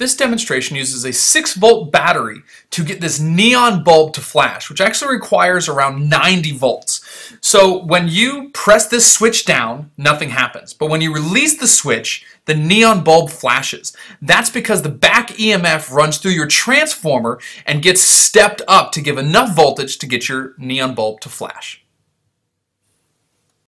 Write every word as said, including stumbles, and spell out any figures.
This demonstration uses a six volt battery to get this neon bulb to flash, which actually requires around ninety volts. So when you press this switch down, nothing happens. But when you release the switch, the neon bulb flashes. That's because the back E M F runs through your transformer and gets stepped up to give enough voltage to get your neon bulb to flash.